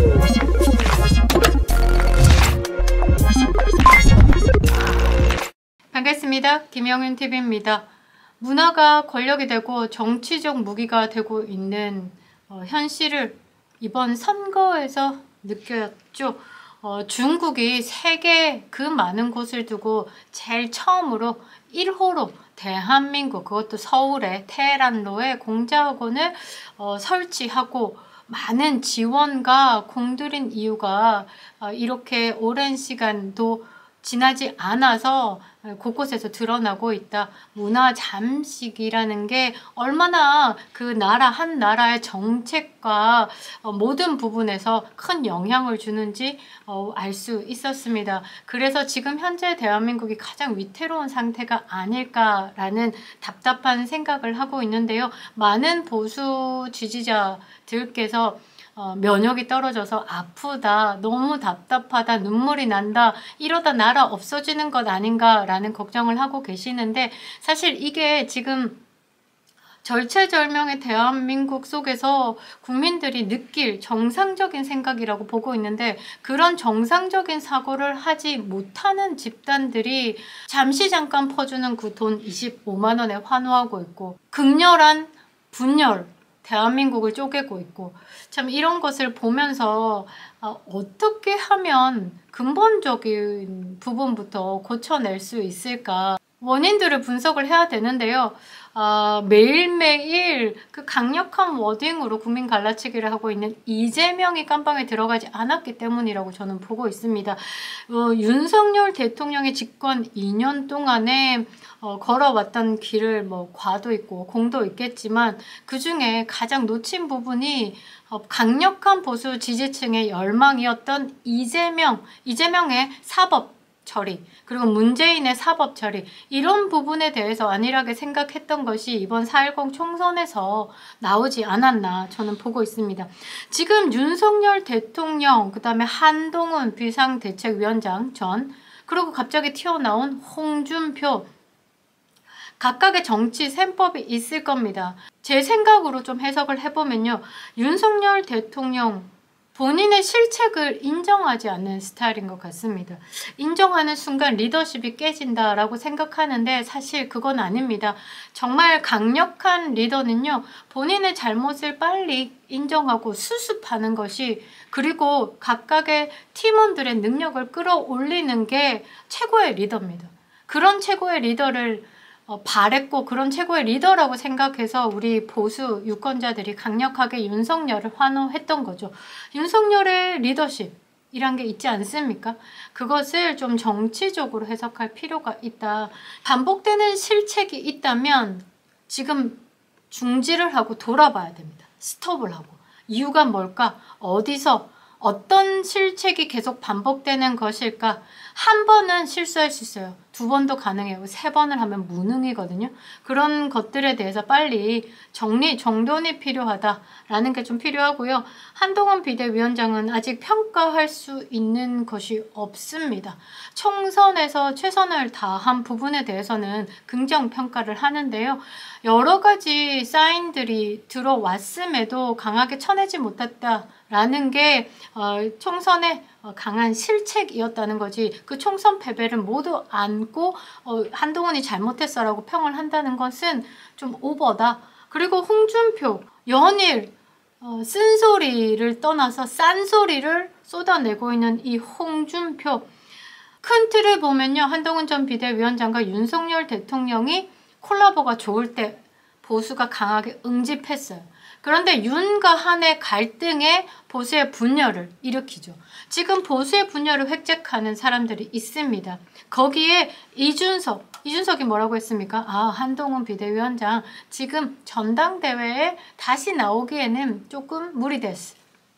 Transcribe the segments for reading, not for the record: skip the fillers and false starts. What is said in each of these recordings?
반갑습니다. 김영윤TV입니다. 문화가 권력이 되고 정치적 무기가 되고 있는 현실을 이번 선거에서 느꼈죠. 중국이 세계 그 많은 곳을 두고 제일 처음으로 1호로 대한민국, 그것도 서울의 테헤란로에 공자학원을 설치하고 많은 지원과 공들인 이유가 이렇게 오랜 시간도 지나지 않아서 곳곳에서 드러나고 있다. 문화 잠식이라는 게 얼마나 그 나라 한 나라의 정책과 모든 부분에서 큰 영향을 주는지 알 수 있었습니다. 그래서 지금 현재 대한민국이 가장 위태로운 상태가 아닐까라는 답답한 생각을 하고 있는데요. 많은 보수 지지자들께서 면역이 떨어져서 아프다, 너무 답답하다, 눈물이 난다, 이러다 나라 없어지는 것 아닌가라는 걱정을 하고 계시는데, 사실 이게 지금 절체절명의 대한민국 속에서 국민들이 느낄 정상적인 생각이라고 보고 있는데, 그런 정상적인 사고를 하지 못하는 집단들이 잠시 잠깐 퍼주는 그 돈 25만 원에 환호하고 있고, 극렬한 분열, 대한민국을 쪼개고 있고, 참 이런 것을 보면서 어떻게 하면 근본적인 부분부터 고쳐낼 수 있을까, 원인들을 분석을 해야 되는데요. 매일매일 그 강력한 워딩으로 국민 갈라치기를 하고 있는 이재명이 깜방에 들어가지 않았기 때문이라고 저는 보고 있습니다. 윤석열 대통령의 집권 2년 동안에 걸어왔던 길을 과도 있고 공도 있겠지만, 그 중에 가장 놓친 부분이 강력한 보수 지지층의 열망이었던 이재명의 사법 처리, 그리고 문재인의 사법 처리, 이런 부분에 대해서 안일하게 생각했던 것이 이번 4.10 총선에서 나오지 않았나 저는 보고 있습니다. 지금 윤석열 대통령, 그 다음에 한동훈 비상대책위원장 전, 그리고 갑자기 튀어나온 홍준표, 각각의 정치 셈법이 있을 겁니다. 제 생각으로 좀 해석을 해보면요, 윤석열 대통령 본인의 실책을 인정하지 않는 스타일인 것 같습니다. 인정하는 순간 리더십이 깨진다라고 생각하는데, 사실 그건 아닙니다. 정말 강력한 리더는요, 본인의 잘못을 빨리 인정하고 수습하는 것이, 그리고 각각의 팀원들의 능력을 끌어올리는 게 최고의 리더입니다. 그런 최고의 리더를 바랬고, 그런 최고의 리더라고 생각해서 우리 보수 유권자들이 강력하게 윤석열을 환호했던 거죠. 윤석열의 리더십이란 게 있지 않습니까? 그것을 좀 정치적으로 해석할 필요가 있다. 반복되는 실책이 있다면 지금 중지를 하고 돌아봐야 됩니다. 스톱을 하고. 이유가 뭘까? 어디서 어떤 실책이 계속 반복되는 것일까? 한 번은 실수할 수 있어요. 두 번도 가능해요. 세 번을 하면 무능이거든요. 그런 것들에 대해서 빨리 정돈이 필요하다라는 게 좀 필요하고요. 한동훈 비대위원장은 아직 평가할 수 있는 것이 없습니다. 총선에서 최선을 다한 부분에 대해서는 긍정평가를 하는데요. 여러 가지 사인들이 들어왔음에도 강하게 쳐내지 못했다라는 게 총선의 강한 실책이었다는 거지, 그 총선 패배를 모두 안고 한동훈이 잘못했어라고 평을 한다는 것은 좀 오버다. 그리고 홍준표, 연일 쓴소리를 떠나서 싼소리를 쏟아내고 있는 이 홍준표, 큰 틀을 보면요, 한동훈 전 비대위원장과 윤석열 대통령이 콜라보가 좋을 때 보수가 강하게 응집했어요. 그런데 윤과 한의 갈등에 보수의 분열을 일으키죠. 지금 보수의 분열을 획책하는 사람들이 있습니다. 거기에 이준석이 뭐라고 했습니까? 한동훈 비대위원장 지금 전당대회에 다시 나오기에는 조금 무리됐어.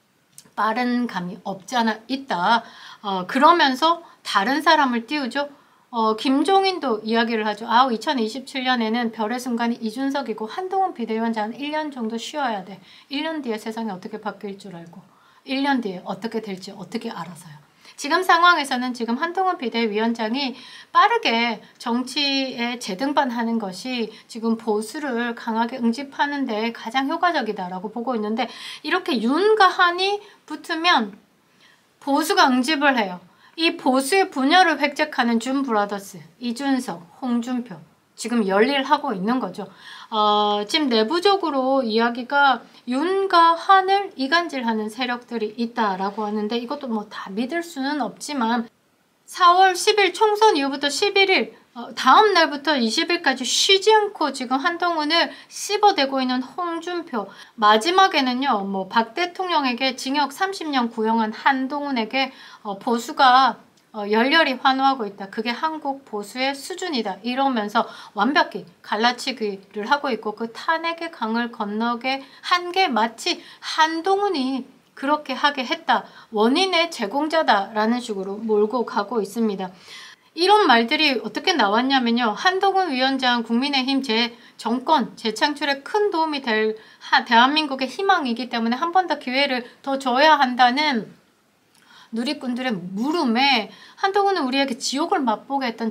빠른 감이 없지 않아 있다. 그러면서 다른 사람을 띄우죠. 김종인도 이야기를 하죠. 2027년에는 별의 순간이 이준석이고 한동훈 비대위원장은 1년 정도 쉬어야 돼. 1년 뒤에 세상이 어떻게 바뀔 줄 알고 1년 뒤에 어떻게 될지 어떻게 알아서요. 지금 상황에서는 지금 한동훈 비대위원장이 빠르게 정치에 재등반하는 것이 지금 보수를 강하게 응집하는 데 가장 효과적이다라고 보고 있는데, 이렇게 윤과 한이 붙으면 보수가 응집을 해요. 이 보수의 분열을 획책하는 준 브라더스, 이준석, 홍준표 지금 열일하고 있는 거죠. 지금 내부적으로 이야기가 윤과 한을 이간질하는 세력들이 있다라고 하는데, 이것도 뭐 다 믿을 수는 없지만 4월 10일 총선 이후부터 11일 다음 날부터 20일까지 쉬지 않고 지금 한동훈을 씹어대고 있는 홍준표, 마지막에는요 뭐 박 대통령에게 징역 30년 구형한 한동훈에게 보수가 열렬히 환호하고 있다. 그게 한국 보수의 수준이다. 이러면서 완벽히 갈라치기를 하고 있고, 그 탄핵의 강을 건너게 한 게 마치 한동훈이 그렇게 하게 했다. 원인의 제공자다라는 식으로 몰고 가고 있습니다. 이런 말들이 어떻게 나왔냐면요. 한동훈 위원장 국민의힘 정권 재창출에 큰 도움이 될 대한민국의 희망이기 때문에 한 번 더 기회를 더 줘야 한다는 누리꾼들의 물음에 한동훈은 우리에게 지옥을 맛보게 했던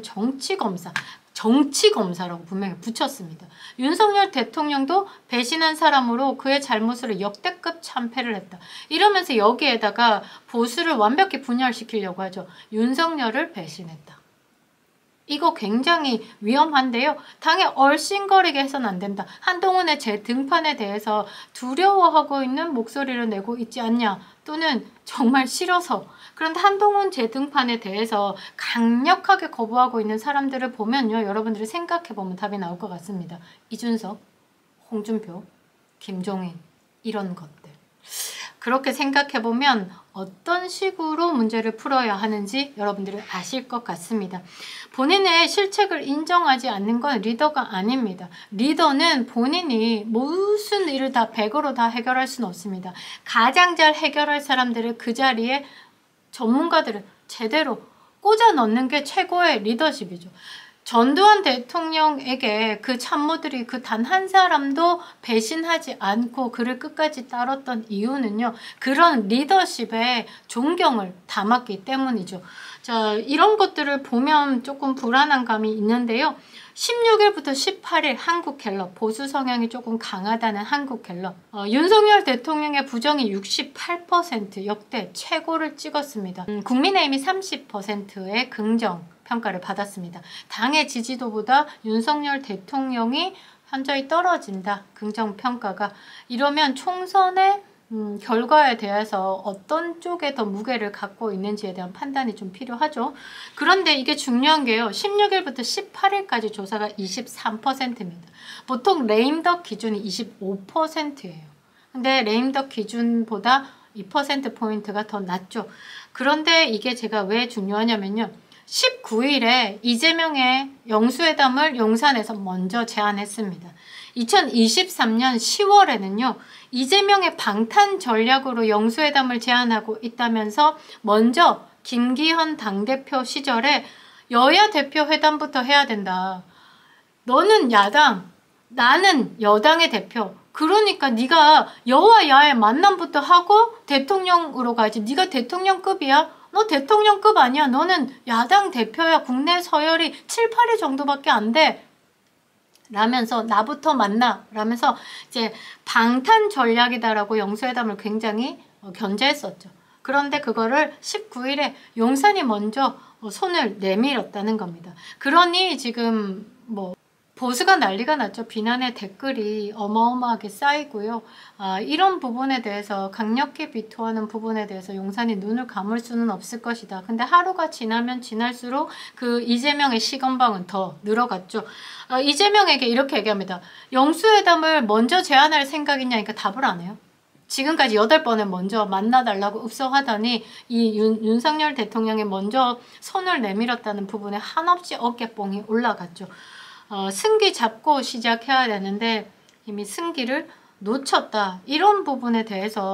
정치검사라고 분명히 붙였습니다. 윤석열 대통령도 배신한 사람으로 그의 잘못으로 역대급 참패를 했다. 이러면서 여기에다가 보수를 완벽히 분열시키려고 하죠. 윤석열을 배신했다. 이거 굉장히 위험한데요. 당에 얼씬거리게 해서는 안 된다. 한동훈의 재등판에 대해서 두려워하고 있는 목소리를 내고 있지 않냐, 또는 정말 싫어서. 그런데 한동훈 재등판에 대해서 강력하게 거부하고 있는 사람들을 보면요, 여러분들이 생각해보면 답이 나올 것 같습니다. 이준석, 홍준표, 김종인, 이런 것들. 그렇게 생각해보면 어떤 식으로 문제를 풀어야 하는지 여러분들은 아실 것 같습니다. 본인의 실책을 인정하지 않는 건 리더가 아닙니다. 리더는 본인이 무슨 일을 다 100으로 다 해결할 수는 없습니다. 가장 잘 해결할 사람들을 그 자리에 전문가들을 제대로 꽂아 넣는 게 최고의 리더십이죠. 전두환 대통령에게 그 참모들이 그 단 한 사람도 배신하지 않고 그를 끝까지 따랐던 이유는요, 그런 리더십에 존경을 담았기 때문이죠. 자, 이런 것들을 보면 조금 불안한 감이 있는데요. 16일부터 18일 한국갤럽, 보수 성향이 조금 강하다는 한국갤럽, 윤석열 대통령의 부정이 68%, 역대 최고를 찍었습니다. 국민의힘이 30%의 긍정 평가를 받았습니다. 당의 지지도보다 윤석열 대통령이 현저히 떨어진다. 긍정평가가. 이러면 총선의 결과에 대해서 어떤 쪽에 더 무게를 갖고 있는지에 대한 판단이 좀 필요하죠. 그런데 이게 중요한 게요. 16일부터 18일까지 조사가 23%입니다. 보통 레임덕 기준이 25%예요. 근데 레임덕 기준보다 2%포인트가 더 낮죠. 그런데 이게 제가 왜 중요하냐면요. 19일에 이재명의 영수회담을 용산에서 먼저 제안했습니다. 2023년 10월에는요. 이재명의 방탄 전략으로 영수회담을 제안하고 있다면서 먼저 김기현 당대표 시절에 여야 대표 회담부터 해야 된다. 너는 야당, 나는 여당의 대표. 그러니까 네가 여와 야의 만남부터 하고 대통령으로 가지. 네가 대통령급이야? 너 대통령급 아니야. 너는 야당 대표야. 국내 서열이 7, 8위 정도밖에 안 돼. 라면서 나부터 만나. 라면서 이제 방탄 전략이다라고 영수회담을 굉장히 견제했었죠. 그런데 그거를 19일에 용산이 먼저 손을 내밀었다는 겁니다. 그러니 지금 뭐 보수가 난리가 났죠. 비난의 댓글이 어마어마하게 쌓이고요. 이런 부분에 대해서 강력히 비토하는 부분에 대해서 용산이 눈을 감을 수는 없을 것이다. 근데 하루가 지나면 지날수록 그 이재명의 시건방은 더 늘어갔죠. 이재명에게 이렇게 얘기합니다. 영수회담을 먼저 제안할 생각이냐니까 답을 안 해요. 지금까지 8번을 먼저 만나달라고 읍소하더니 이 윤석열 대통령이 먼저 손을 내밀었다는 부분에 한없이 어깨뽕이 올라갔죠. 승기 잡고 시작해야 되는데 이미 승기를 놓쳤다. 이런 부분에 대해서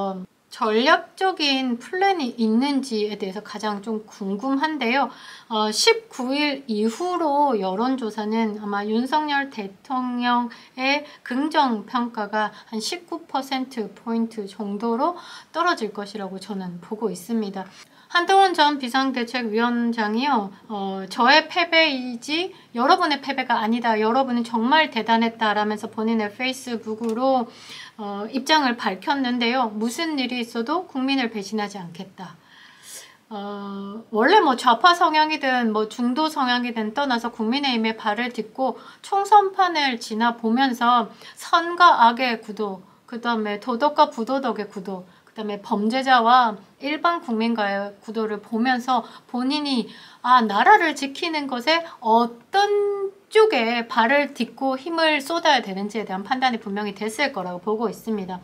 전략적인 플랜이 있는지에 대해서 가장 좀 궁금한데요. 19일 이후로 여론조사는 아마 윤석열 대통령의 긍정평가가 한 19%포인트 정도로 떨어질 것이라고 저는 보고 있습니다. 한동훈 전 비상대책위원장이요. 저의 패배이지 여러분의 패배가 아니다. 여러분은 정말 대단했다. 라면서 본인의 페이스북으로 입장을 밝혔는데요. 무슨 일이 있어도 국민을 배신하지 않겠다. 원래 뭐 좌파 성향이든 뭐 중도 성향이든 떠나서 국민의힘의 발을 딛고 총선판을 지나보면서 선과 악의 구도, 그 다음에 도덕과 부도덕의 구도, 그 다음에 범죄자와 일반 국민과의 구도를 보면서 본인이 나라를 지키는 것에 어떤 쪽에 발을 딛고 힘을 쏟아야 되는지에 대한 판단이 분명히 됐을 거라고 보고 있습니다.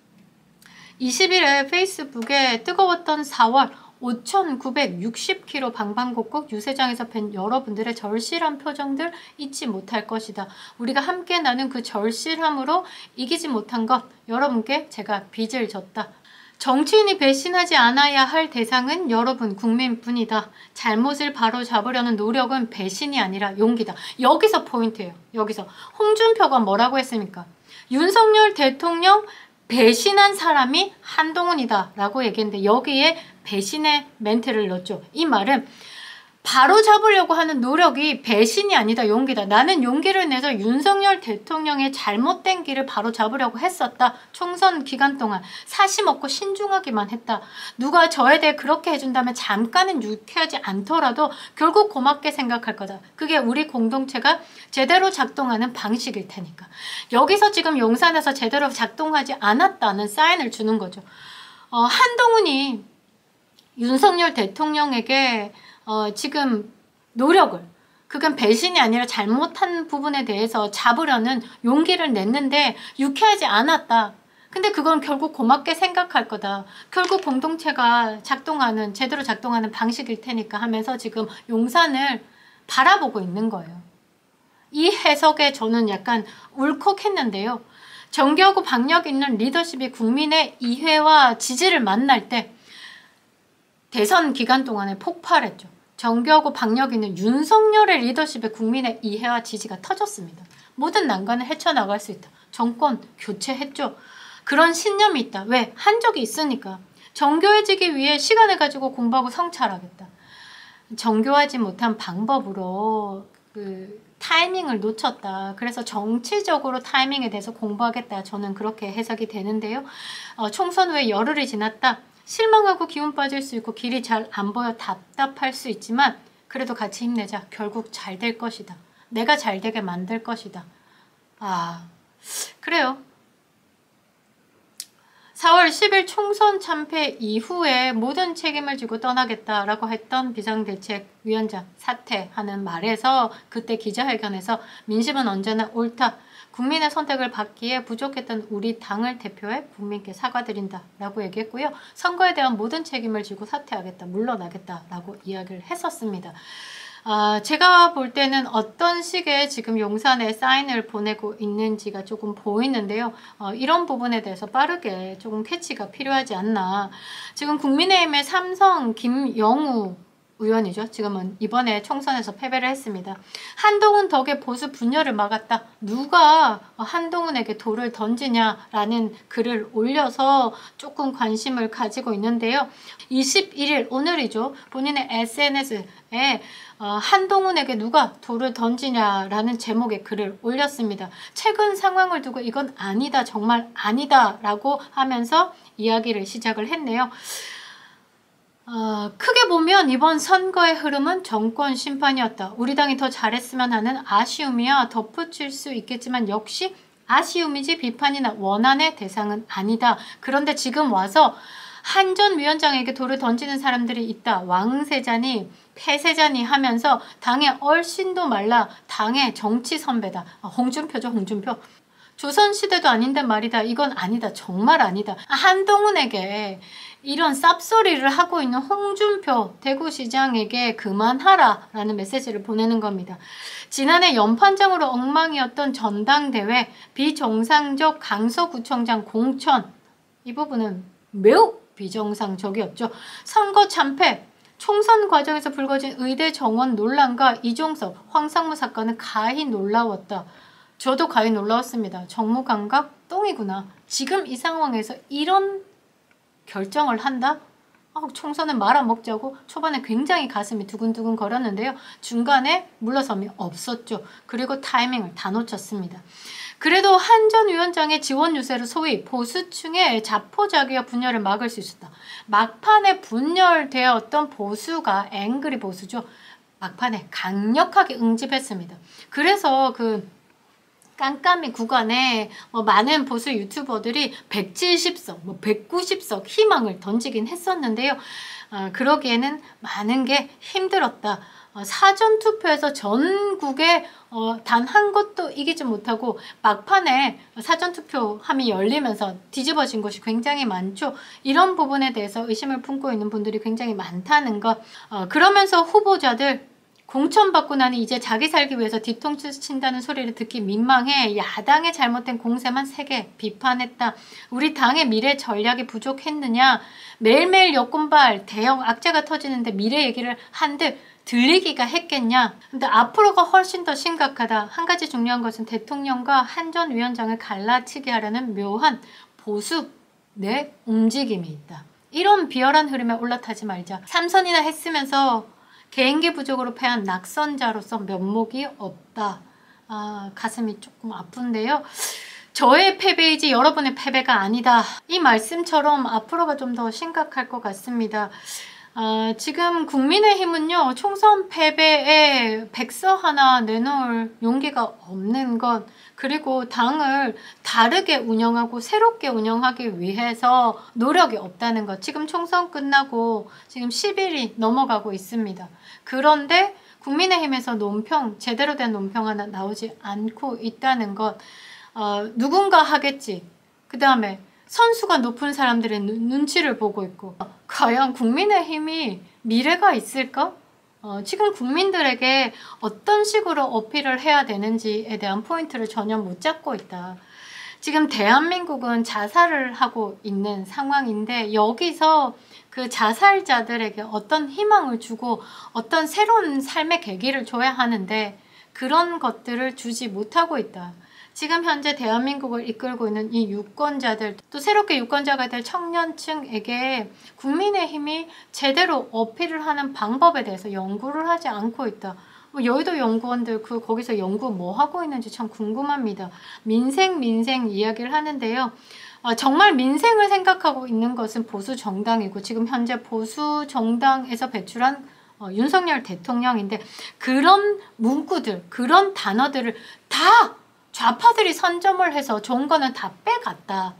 20일에 페이스북에 뜨거웠던 4월 5,960km 방방곡곡 유세장에서 뵌 여러분들의 절실한 표정들 잊지 못할 것이다. 우리가 함께 나눈 그 절실함으로 이기지 못한 것 여러분께 제가 빚을 졌다. 정치인이 배신하지 않아야 할 대상은 여러분 국민뿐이다. 잘못을 바로잡으려는 노력은 배신이 아니라 용기다. 여기서 포인트예요. 여기서 홍준표가 뭐라고 했습니까? 윤석열 대통령 배신한 사람이 한동훈이다 라고 얘기했는데 여기에 배신의 멘트를 넣었죠. 이 말은 바로 잡으려고 하는 노력이 배신이 아니다, 용기다. 나는 용기를 내서 윤석열 대통령의 잘못된 길을 바로 잡으려고 했었다. 총선 기간 동안 사심 없고 신중하기만 했다. 누가 저에 대해 그렇게 해준다면 잠깐은 유쾌하지 않더라도 결국 고맙게 생각할 거다. 그게 우리 공동체가 제대로 작동하는 방식일 테니까. 여기서 지금 용산에서 제대로 작동하지 않았다는 사인을 주는 거죠. 한동훈이 윤석열 대통령에게 지금 노력을, 그건 배신이 아니라 잘못한 부분에 대해서 잡으려는 용기를 냈는데 유쾌하지 않았다. 근데 그건 결국 고맙게 생각할 거다. 결국 공동체가 작동하는, 제대로 작동하는 방식일 테니까 하면서 지금 용산을 바라보고 있는 거예요. 이 해석에 저는 약간 울컥했는데요. 정교하고 박력 있는 리더십이 국민의 이해와 지지를 만날 때 대선 기간 동안에 폭발했죠. 정교하고 박력 있는 윤석열의 리더십에 국민의 이해와 지지가 터졌습니다. 모든 난관을 헤쳐나갈 수 있다. 정권 교체했죠. 그런 신념이 있다. 왜? 한 적이 있으니까. 정교해지기 위해 시간을 가지고 공부하고 성찰하겠다. 정교하지 못한 방법으로 타이밍을 놓쳤다. 그래서 정치적으로 타이밍에 대해서 공부하겠다. 저는 그렇게 해석이 되는데요. 총선 후에 열흘이 지났다. 실망하고 기운 빠질 수 있고 길이 잘 안 보여 답답할 수 있지만 그래도 같이 힘내자. 결국 잘 될 것이다. 내가 잘 되게 만들 것이다. 그래요. 4월 10일 총선 참패 이후에 모든 책임을 지고 떠나겠다라고 했던 비상대책위원장 사퇴하는 말에서 그때 기자회견에서 민심은 언제나 옳다. 국민의 선택을 받기에 부족했던 우리 당을 대표해 국민께 사과드린다 라고 얘기했고요. 선거에 대한 모든 책임을 지고 사퇴하겠다, 물러나겠다 라고 이야기를 했었습니다. 제가 볼 때는 어떤 식의 지금 용산에 사인을 보내고 있는지가 조금 보이는데요. 이런 부분에 대해서 빠르게 조금 캐치가 필요하지 않나. 지금 국민의힘의 삼성 김영우 의원이죠. 지금은 이번에 총선에서 패배를 했습니다. 한동훈 덕에 보수 분열을 막았다. 누가 한동훈에게 돌을 던지냐라는 글을 올려서 조금 관심을 가지고 있는데요. 21일 오늘이죠. 본인의 SNS에 한동훈에게 누가 돌을 던지냐라는 제목의 글을 올렸습니다. 최근 상황을 두고 이건 아니다, 정말 아니다 라고 하면서 이야기를 시작을 했네요. 크게 보면 이번 선거의 흐름은 정권 심판이었다. 우리 당이 더 잘했으면 하는 아쉬움이야 덧붙일 수 있겠지만 역시 아쉬움이지 비판이나 원한의 대상은 아니다. 그런데 지금 와서 한 전 위원장에게 돌을 던지는 사람들이 있다. 왕세자니 패세자니 하면서 당의 얼씬도 말라. 당의 정치 선배다. 홍준표죠, 홍준표. 조선시대도 아닌데 말이다. 이건 아니다. 정말 아니다. 한동훈에게 이런 쌉소리를 하고 있는 홍준표 대구시장에게 그만하라 라는 메시지를 보내는 겁니다. 지난해 연판장으로 엉망이었던 전당대회, 비정상적 강서구청장 공천, 이 부분은 매우 비정상적이었죠. 선거 참패, 총선 과정에서 불거진 의대 정원 논란과 이종섭, 황상무 사건은 가히 놀라웠다. 저도 가히 놀라웠습니다. 정무감각 똥이구나. 지금 이 상황에서 이런 결정을 한다? 총선은 말아먹자고 초반에 굉장히 가슴이 두근두근 거렸는데요. 중간에 물러섬이 없었죠. 그리고 타이밍을 다 놓쳤습니다. 그래도 한 전 위원장의 지원 유세로 소위 보수층의 자포자기와 분열을 막을 수 있었다. 막판에 분열되었던 보수가 앵그리 보수죠. 막판에 강력하게 응집했습니다. 그래서 깜깜이 구간에 많은 보수 유튜버들이 170석, 190석 희망을 던지긴 했었는데요. 그러기에는 많은 게 힘들었다. 사전투표에서 전국에 단 한 곳도 이기지 못하고 막판에 사전투표함이 열리면서 뒤집어진 것이 굉장히 많죠. 이런 부분에 대해서 의심을 품고 있는 분들이 굉장히 많다는 것. 그러면서 후보자들 공천받고 나니 이제 자기 살기 위해서 뒤통수 친다는 소리를 듣기 민망해 야당의 잘못된 공세만 세게 비판했다. 우리 당의 미래 전략이 부족했느냐. 매일매일 여권발 대형 악재가 터지는데 미래 얘기를 한들 들리기가 했겠냐. 근데 앞으로가 훨씬 더 심각하다. 한 가지 중요한 것은 대통령과 한 전 위원장을 갈라치게 하려는 묘한 보수 내 움직임이 있다. 이런 비열한 흐름에 올라타지 말자. 3선이나 했으면서 개인기 부족으로 패한 낙선자로서 면목이 없다. 가슴이 조금 아픈데요. 저의 패배이지 여러분의 패배가 아니다. 이 말씀처럼 앞으로가 좀 더 심각할 것 같습니다. 지금 국민의힘은요, 총선 패배에 백서 하나 내놓을 용기가 없는 것, 그리고 당을 다르게 운영하고 새롭게 운영하기 위해서 노력이 없다는 것. 지금 총선 끝나고 지금 10일이 넘어가고 있습니다. 그런데 국민의힘에서 논평, 제대로 된 논평 하나 나오지 않고 있다는 것. 누군가 하겠지. 그 다음에 선수가 높은 사람들의 눈치를 보고 있고, 과연 국민의힘이 미래가 있을까? 지금 국민들에게 어떤 식으로 어필을 해야 되는지에 대한 포인트를 전혀 못 잡고 있다. 지금 대한민국은 자살을 하고 있는 상황인데 여기서 그 자살자들에게 어떤 희망을 주고 어떤 새로운 삶의 계기를 줘야 하는데 그런 것들을 주지 못하고 있다. 지금 현재 대한민국을 이끌고 있는 이 유권자들, 또 새롭게 유권자가 될 청년층에게 국민의힘이 제대로 어필을 하는 방법에 대해서 연구를 하지 않고 있다. 여의도 연구원들 거기서 연구 뭐 하고 있는지 참 궁금합니다. 민생 이야기를 하는데요. 정말 민생을 생각하고 있는 것은 보수 정당이고 지금 현재 보수 정당에서 배출한 윤석열 대통령인데 그런 문구들, 그런 단어들을 다 좌파들이 선점을 해서 좋은 거는 다 빼갔다.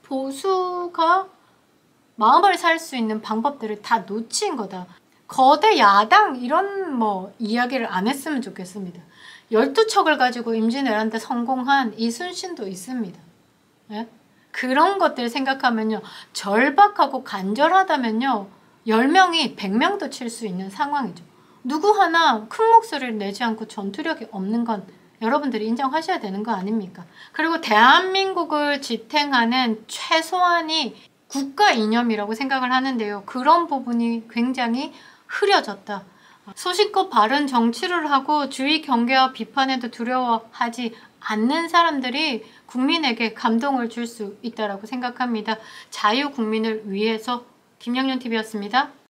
보수가 마음을 살 수 있는 방법들을 다 놓친 거다. 거대 야당 이런 이야기를 안 했으면 좋겠습니다. 12척을 가지고 임진왜란 성공한 이순신도 있습니다. 예? 그런 것들 생각하면요. 절박하고 간절하다면요. 10명이 100명도 칠 수 있는 상황이죠. 누구 하나 큰 목소리를 내지 않고 전투력이 없는 건 여러분들이 인정하셔야 되는 거 아닙니까? 그리고 대한민국을 지탱하는 최소한이 국가 이념이라고 생각을 하는데요. 그런 부분이 굉장히 흐려졌다. 소신껏 바른 정치를 하고 주의 경계와 비판에도 두려워하지 않는 사람들이 국민에게 감동을 줄 수 있다고 생각합니다. 자유국민을 위해서 김영윤TV였습니다.